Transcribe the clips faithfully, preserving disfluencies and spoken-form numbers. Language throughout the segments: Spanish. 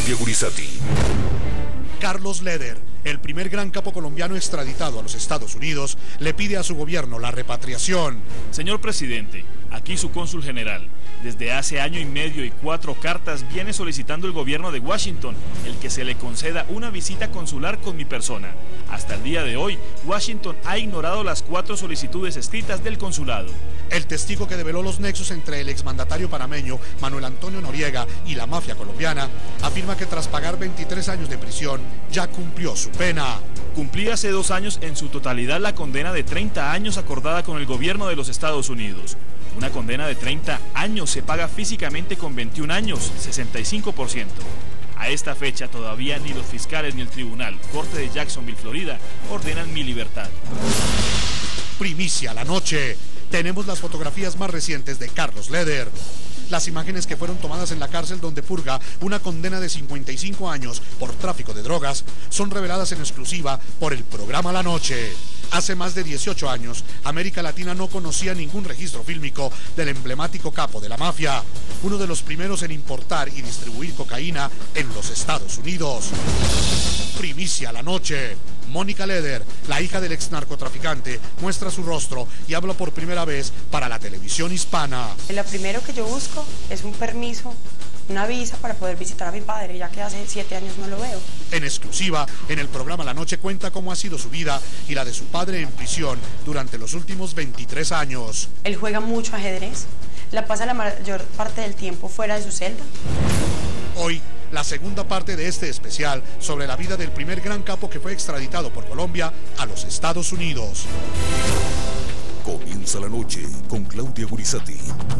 Claudia Gurizati. Carlos Leder, el primer gran capo colombiano extraditado a los Estados Unidos, le pide a su gobierno la repatriación. Señor presidente, aquí su cónsul general. Desde hace año y medio y cuatro cartas viene solicitando el gobierno de Washington el que se le conceda una visita consular con mi persona. Hasta el día de hoy, Washington ha ignorado las cuatro solicitudes escritas del consulado. El testigo que develó los nexos entre el exmandatario panameño Manuel Antonio Noriega y la mafia colombiana afirma que tras pagar veintitrés años de prisión ya cumplió su pena. Cumplí hace dos años en su totalidad la condena de treinta años acordada con el gobierno de los Estados Unidos. Una condena de treinta años se paga físicamente con veintiún años, sesenta y cinco por ciento. A esta fecha todavía ni los fiscales ni el tribunal, Corte de Jacksonville, Florida, ordenan mi libertad. Primicia la noche. Tenemos las fotografías más recientes de Carlos Leder. Las imágenes que fueron tomadas en la cárcel donde purga una condena de cincuenta y cinco años por tráfico de drogas son reveladas en exclusiva por el programa La Noche. Hace más de dieciocho años, América Latina no conocía ningún registro fílmico del emblemático capo de la mafia, uno de los primeros en importar y distribuir cocaína en los Estados Unidos. Primicia la noche. Mónica Leder, la hija del ex narcotraficante, muestra su rostro y habla por primera vez para la televisión hispana. Lo primero que yo busco es un permiso, una visa para poder visitar a mi padre, ya que hace siete años no lo veo. En exclusiva, en el programa La Noche cuenta cómo ha sido su vida y la de su padre en prisión durante los últimos veintitrés años. Él juega mucho ajedrez, la pasa la mayor parte del tiempo fuera de su celda. Hoy, la segunda parte de este especial sobre la vida del primer gran capo que fue extraditado por Colombia a los Estados Unidos. Comienza la noche con Claudia Gurizati.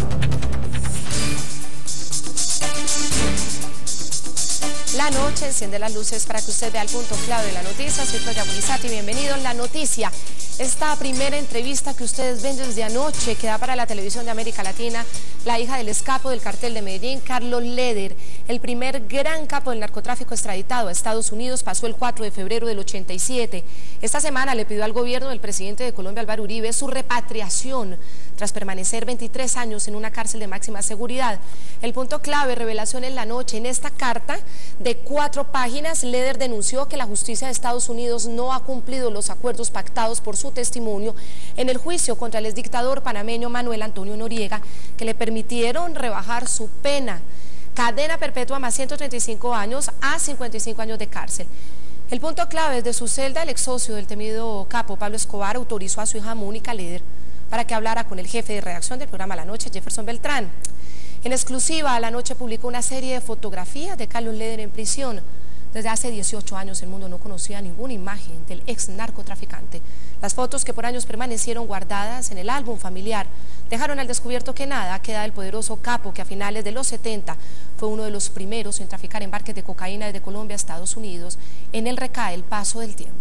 La noche enciende las luces para que usted vea el punto clave de la noticia. Soy Claudia Gurizati, bienvenido a La Noticia. Esta primera entrevista que ustedes ven desde anoche, que da para la televisión de América Latina, la hija del ex capo del cartel de Medellín, Carlos Leder, el primer gran capo del narcotráfico extraditado a Estados Unidos, pasó el cuatro de febrero del ochenta y siete. Esta semana le pidió al gobierno del presidente de Colombia, Álvaro Uribe, su repatriación tras permanecer veintitrés años en una cárcel de máxima seguridad. El punto clave, revelación en la noche. En esta carta de cuatro páginas, Leder denunció que la justicia de Estados Unidos no ha cumplido los acuerdos pactados por su testimonio en el juicio contra el exdictador panameño Manuel Antonio Noriega, que le permitieron rebajar su pena, cadena perpetua más ciento treinta y cinco años a cincuenta y cinco años de cárcel. El punto clave, desde su celda, el ex socio del temido capo Pablo Escobar autorizó a su hija Mónica Leder para que hablara con el jefe de redacción del programa La Noche, Jefferson Beltrán. En exclusiva, La Noche publicó una serie de fotografías de Carlos Leder en prisión. Desde hace dieciocho años el mundo no conocía ninguna imagen del ex narcotraficante. Las fotos que por años permanecieron guardadas en el álbum familiar dejaron al descubierto que nada queda del poderoso capo que a finales de los setenta fue uno de los primeros en traficar embarques de cocaína desde Colombia a Estados Unidos. En él recae el paso del tiempo.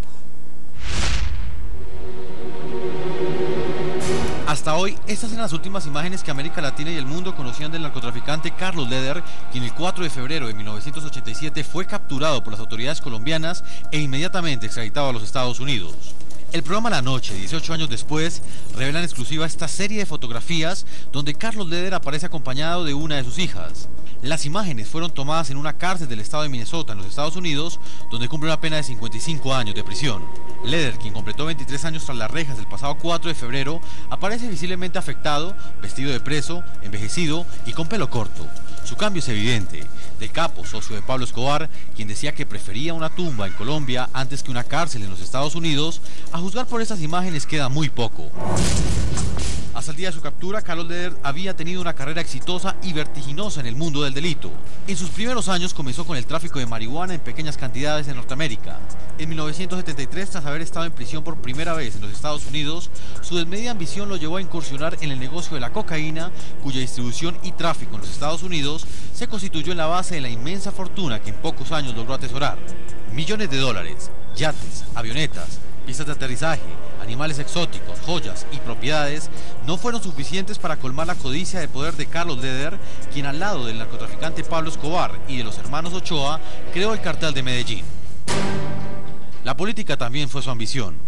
Hasta hoy, estas eran las últimas imágenes que América Latina y el mundo conocían del narcotraficante Carlos Leder, quien el cuatro de febrero de mil novecientos ochenta y siete fue capturado por las autoridades colombianas e inmediatamente extraditado a los Estados Unidos. El programa La Noche, dieciocho años después, revela en exclusiva esta serie de fotografías donde Carlos Leder aparece acompañado de una de sus hijas. Las imágenes fueron tomadas en una cárcel del estado de Minnesota, en los Estados Unidos, donde cumple una pena de cincuenta y cinco años de prisión. Leder, quien completó veintitrés años tras las rejas el pasado cuatro de febrero, aparece visiblemente afectado, vestido de preso, envejecido y con pelo corto. Su cambio es evidente. Del capo, socio de Pablo Escobar, quien decía que prefería una tumba en Colombia antes que una cárcel en los Estados Unidos, a juzgar por estas imágenes queda muy poco. Hasta el día de su captura, Carlos Leder había tenido una carrera exitosa y vertiginosa en el mundo del delito. En sus primeros años comenzó con el tráfico de marihuana en pequeñas cantidades en Norteamérica. En mil novecientos setenta y tres, tras haber estado en prisión por primera vez en los Estados Unidos, su desmedida ambición lo llevó a incursionar en el negocio de la cocaína, cuya distribución y tráfico en los Estados Unidos se constituyó en la base de la inmensa fortuna que en pocos años logró atesorar. Millones de dólares, yates, avionetas, pistas de aterrizaje, animales exóticos, joyas y propiedades no fueron suficientes para colmar la codicia de poder de Carlos Leder, quien al lado del narcotraficante Pablo Escobar y de los hermanos Ochoa, creó el cartel de Medellín. La política también fue su ambición.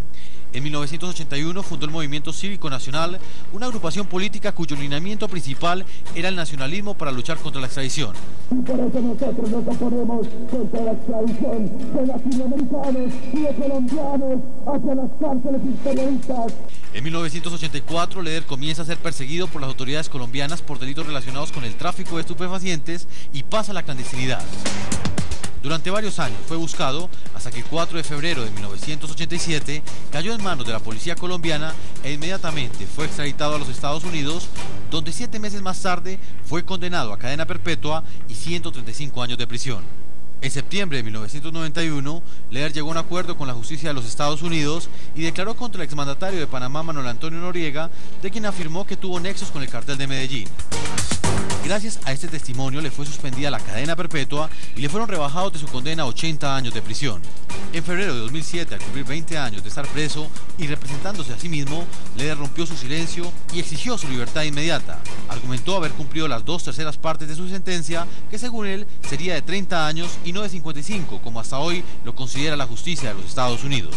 En mil novecientos ochenta y uno fundó el Movimiento Cívico Nacional, una agrupación política cuyo lineamiento principal era el nacionalismo para luchar contra la extradición. Por eso nosotros nos oponemos contra la extradición de latinoamericanos y de colombianos hacia las cárceles imperialistas. En mil novecientos ochenta y cuatro, Leder comienza a ser perseguido por las autoridades colombianas por delitos relacionados con el tráfico de estupefacientes y pasa a la clandestinidad. Durante varios años fue buscado hasta que el cuatro de febrero de mil novecientos ochenta y siete cayó en manos de la policía colombiana e inmediatamente fue extraditado a los Estados Unidos, donde siete meses más tarde fue condenado a cadena perpetua y ciento treinta y cinco años de prisión. En septiembre de mil novecientos noventa y uno, Leder llegó a un acuerdo con la justicia de los Estados Unidos y declaró contra el exmandatario de Panamá, Manuel Antonio Noriega, de quien afirmó que tuvo nexos con el cartel de Medellín. Gracias a este testimonio le fue suspendida la cadena perpetua y le fueron rebajados de su condena a ochenta años de prisión. En febrero de dos mil siete, al cumplir veinte años de estar preso y representándose a sí mismo, Leder rompió su silencio y exigió su libertad inmediata. Argumentó haber cumplido las dos terceras partes de su sentencia, que según él sería de treinta años y no de cincuenta y cinco, como hasta hoy lo considera la justicia de los Estados Unidos.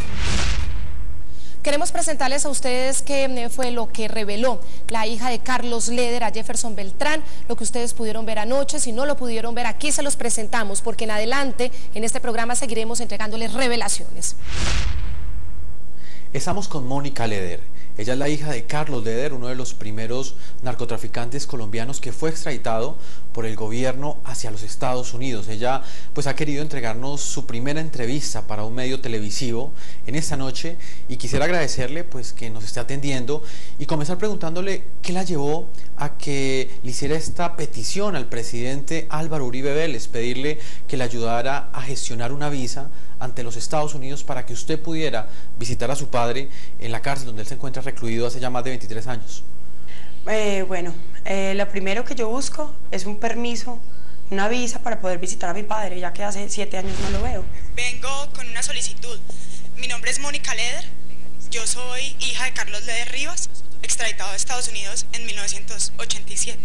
Queremos presentarles a ustedes qué fue lo que reveló la hija de Carlos Leder a Jefferson Beltrán, lo que ustedes pudieron ver anoche. Si no lo pudieron ver, aquí se los presentamos, porque en adelante en este programa seguiremos entregándoles revelaciones. Estamos con Mónica Leder. Ella es la hija de Carlos Leder, uno de los primeros narcotraficantes colombianos que fue extraditado por el gobierno hacia los Estados Unidos. Ella pues ha querido entregarnos su primera entrevista para un medio televisivo en esta noche y quisiera agradecerle pues que nos esté atendiendo y comenzar preguntándole qué la llevó a que le hiciera esta petición al presidente Álvaro Uribe Vélez, pedirle que le ayudara a gestionar una visa ante los Estados Unidos para que usted pudiera visitar a su padre en la cárcel donde él se encuentra recluido hace ya más de veintitrés años. Eh, bueno, eh, lo primero que yo busco es un permiso, una visa para poder visitar a mi padre, ya que hace siete años no lo veo. Vengo con una solicitud. Mi nombre es Mónica Leder, yo soy hija de Carlos Leder Rivas, extraditado a Estados Unidos en mil novecientos ochenta y siete.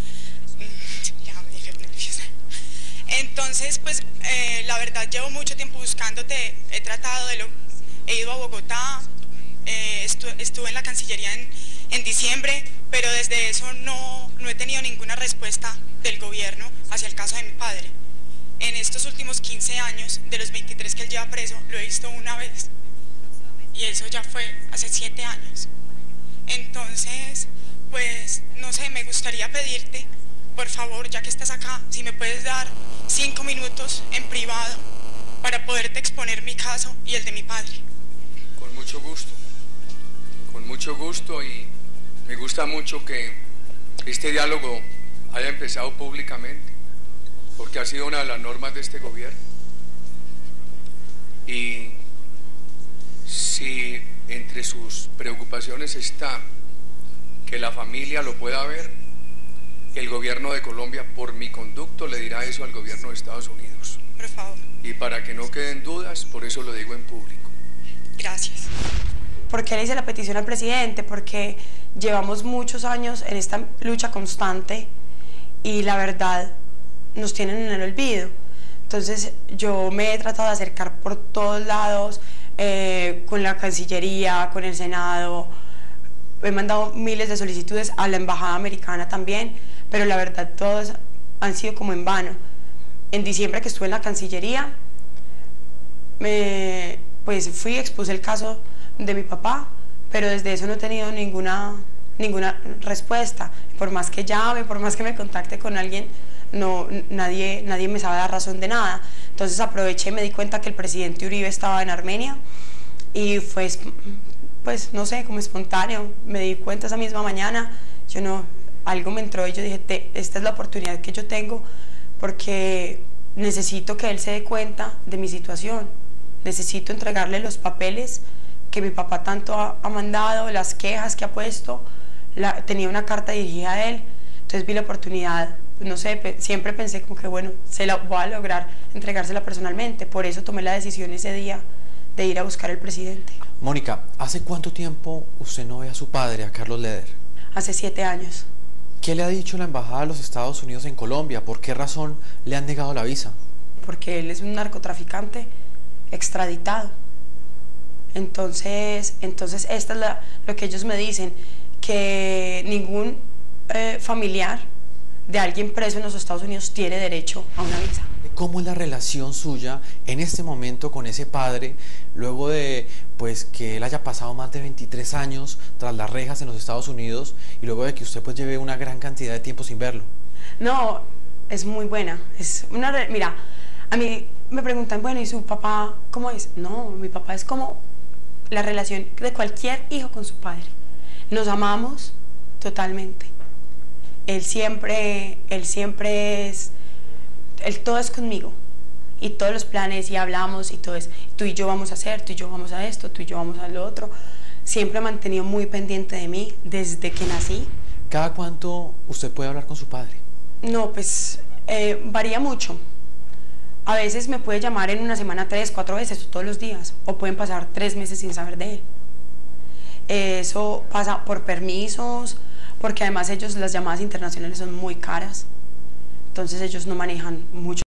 Ya me dije nerviosa. Entonces, pues, eh, la verdad, llevo mucho tiempo buscándote, he tratado de lo... He ido a Bogotá, eh, estu estuve en la Cancillería en, en diciembre, pero desde eso no, no he tenido ninguna respuesta del gobierno hacia el caso de mi padre. En estos últimos quince años, de los veintitrés que él lleva preso, lo he visto una vez, y eso ya fue hace siete años. Entonces, pues, no sé, me gustaría pedirte, por favor, ya que estás acá, si me puedes dar cinco minutos en privado para poderte exponer mi caso y el de mi padre. Con mucho gusto, con mucho gusto, y me gusta mucho que este diálogo haya empezado públicamente, porque ha sido una de las normas de este gobierno. Y si entre sus preocupaciones está que la familia lo pueda ver, el gobierno de Colombia, por mi conducto, le dirá eso al gobierno de Estados Unidos. Por favor. Y para que no queden dudas, por eso lo digo en público. Gracias. ¿Por qué le hice la petición al presidente? Porque llevamos muchos años en esta lucha constante y la verdad nos tienen en el olvido. Entonces yo me he tratado de acercar por todos lados, eh, con la Cancillería, con el Senado. He mandado miles de solicitudes a la Embajada Americana también, pero la verdad todos han sido como en vano. En diciembre, que estuve en la Cancillería, me, pues fui, expuse el caso de mi papá, pero desde eso no he tenido ninguna, ninguna respuesta. Por más que llame, por más que me contacte con alguien, no, nadie, nadie me sabe dar razón de nada. Entonces aproveché y me di cuenta que el presidente Uribe estaba en Armenia y fue, pues no sé, como espontáneo. Me di cuenta esa misma mañana, yo no, algo me entró y yo dije, Te, esta es la oportunidad que yo tengo, porque necesito que él se dé cuenta de mi situación, necesito entregarle los papeles que mi papá tanto ha, ha mandado, las quejas que ha puesto, la, tenía una carta dirigida a él, entonces vi la oportunidad, no sé, pe, siempre pensé como que bueno, se la voy a lograr entregársela personalmente, por eso tomé la decisión ese día de ir a buscar al presidente. Mónica, ¿hace cuánto tiempo usted no ve a su padre, a Carlos Leder? Hace siete años. ¿Qué le ha dicho la Embajada de los Estados Unidos en Colombia? ¿Por qué razón le han negado la visa? Porque él es un narcotraficante extraditado. Entonces, entonces esta es la, lo que ellos me dicen, que ningún eh, familiar de alguien preso en los Estados Unidos tiene derecho a una visa. ¿Cómo es la relación suya en este momento con ese padre, luego de pues que él haya pasado más de veintitrés años tras las rejas en los Estados Unidos y luego de que usted pues lleve una gran cantidad de tiempo sin verlo? No, es muy buena. Es una, mira, a mí me preguntan, bueno, ¿y su papá cómo es? No, mi papá es como la relación de cualquier hijo con su padre. Nos amamos totalmente. Él siempre, él siempre es, él todo es conmigo. Y todos los planes y hablamos y todo es, tú y yo vamos a hacer, tú y yo vamos a esto, tú y yo vamos a lo otro. Siempre ha mantenido muy pendiente de mí desde que nací. ¿Cada cuánto usted puede hablar con su padre? No, pues eh, varía mucho. A veces me puede llamar en una semana tres, cuatro veces, todos los días. O pueden pasar tres meses sin saber de él. Eso pasa por permisos, porque además ellos, las llamadas internacionales son muy caras. Entonces ellos no manejan mucho.